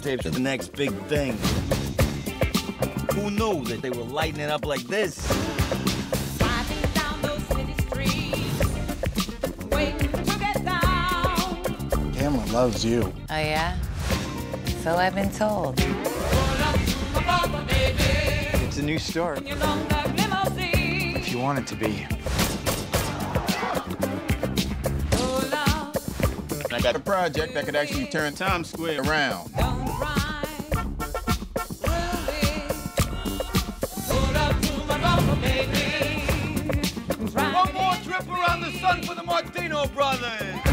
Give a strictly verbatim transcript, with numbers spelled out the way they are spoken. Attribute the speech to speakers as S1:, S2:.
S1: videotapes are the next big thing. Who knew that they were lighting it up like this?
S2: Driving down those city streets, waiting to get down.
S3: Cameron loves you.
S4: Oh, yeah? So I've been told.
S3: It's a new start. If you want it to be.
S5: I got a project that could actually turn Times Square around.
S1: One more trip around the sun for the Martino brothers.